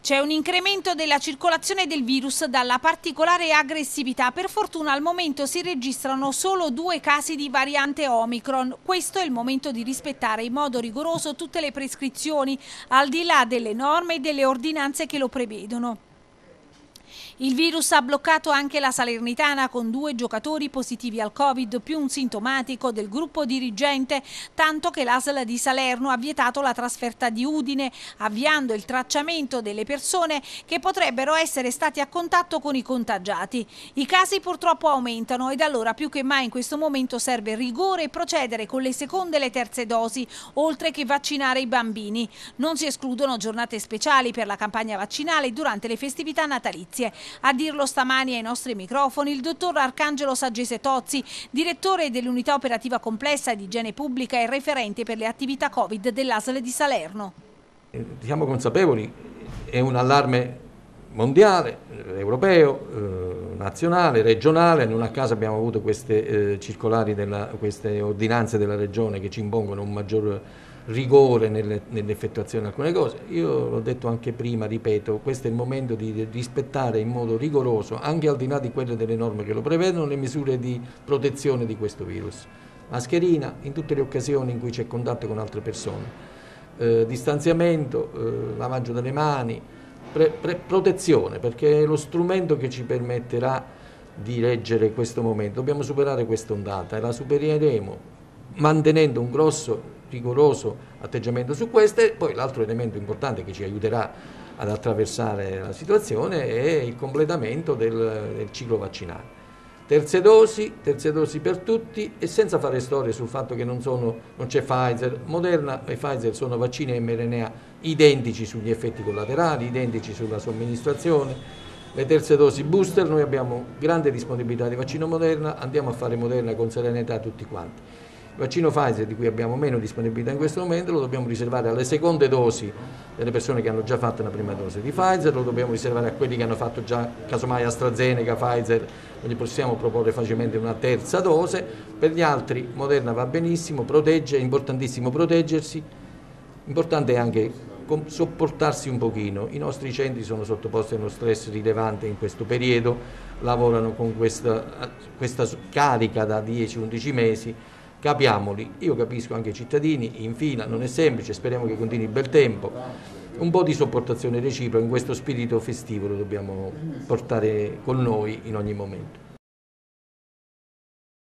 C'è un incremento della circolazione del virus dalla particolare aggressività. Per fortuna al momento si registrano solo 2 casi di variante Omicron. Questo è il momento di rispettare in modo rigoroso tutte le prescrizioni, al di là delle norme e delle ordinanze che lo prevedono. Il virus ha bloccato anche la Salernitana con 2 giocatori positivi al Covid più un sintomatico del gruppo dirigente, tanto che l'ASL di Salerno ha vietato la trasferta di Udine, avviando il tracciamento delle persone che potrebbero essere stati a contatto con i contagiati. I casi purtroppo aumentano ed allora più che mai in questo momento serve rigore e procedere con le seconde e le terze dosi, oltre che vaccinare i bambini. Non si escludono giornate speciali per la campagna vaccinale durante le festività natalizie. A dirlo stamani ai nostri microfoni il dottor Arcangelo Saggese Tozzi, direttore dell'unità operativa complessa di igiene pubblica e referente per le attività Covid dell'ASL di Salerno. Siamo consapevoli, è un allarme mondiale, europeo, nazionale, regionale. Non a caso abbiamo avuto queste circolari, queste ordinanze della regione che ci impongono un maggior rigore nell'effettuazione di alcune cose. Io l'ho detto anche prima, ripeto, questo è il momento di rispettare in modo rigoroso, anche al di là di quelle delle norme che lo prevedono, le misure di protezione di questo virus. Mascherina in tutte le occasioni in cui c'è contatto con altre persone, distanziamento, lavaggio delle mani, protezione, perché è lo strumento che ci permetterà di reggere questo momento. Dobbiamo superare questa ondata e la supereremo mantenendo un grosso, rigoroso atteggiamento su queste. Poi l'altro elemento importante che ci aiuterà ad attraversare la situazione è il completamento del ciclo vaccinale. Terze dosi per tutti e senza fare storie sul fatto che non c'è Pfizer. Moderna e Pfizer sono vaccini mRNA identici sugli effetti collaterali, identici sulla somministrazione. Le terze dosi booster, noi abbiamo grande disponibilità di vaccino Moderna, andiamo a fare Moderna con serenità tutti quanti. Il vaccino Pfizer, di cui abbiamo meno disponibilità in questo momento, lo dobbiamo riservare alle seconde dosi delle persone che hanno già fatto una prima dose di Pfizer, lo dobbiamo riservare a quelli che hanno fatto già, casomai AstraZeneca, Pfizer, quindi possiamo proporre facilmente una terza dose. Per gli altri Moderna va benissimo, protegge, è importantissimo proteggersi, importante è anche sopportarsi un pochino. I nostri centri sono sottoposti a uno stress rilevante in questo periodo, lavorano con questa carica da 10-11 mesi. Capiamoli, io capisco anche i cittadini, in fila, non è semplice, speriamo che continui il bel tempo. Un po' di sopportazione reciproca in questo spirito festivo lo dobbiamo portare con noi in ogni momento.